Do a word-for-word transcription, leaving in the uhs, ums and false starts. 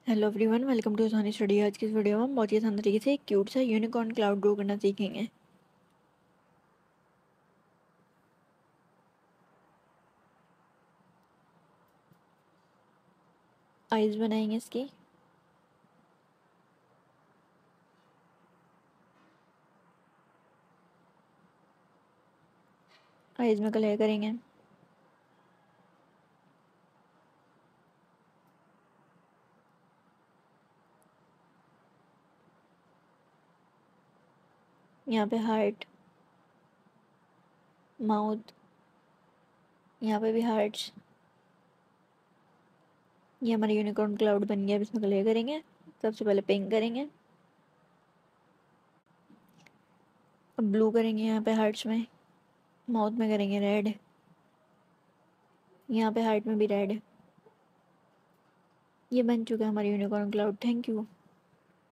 Hello everyone, welcome to Sani study. आज की इस वीडियो में हम बहुत ही आसान तरीके से एक क्यूट सा यूनिकॉर्न क्लाउड ड्रॉ करना सीखेंगे। आइज बनाएंगे इसकी। आइज में कलर करेंगे। यहाँ पे हार्ट, माउथ, यहाँ पे भी हार्ट्स। ये हमारा यूनिकॉर्न क्लाउड बन गया। अब इसमें कलर करेंगे। सबसे पहले पिंक करेंगे, अब ब्लू करेंगे। यहाँ पे हार्ट्स में, माउथ में करेंगे रेड, यहाँ पे हार्ट में भी रेड। ये बन चुका है हमारा यूनिकॉर्न क्लाउड। Thank you.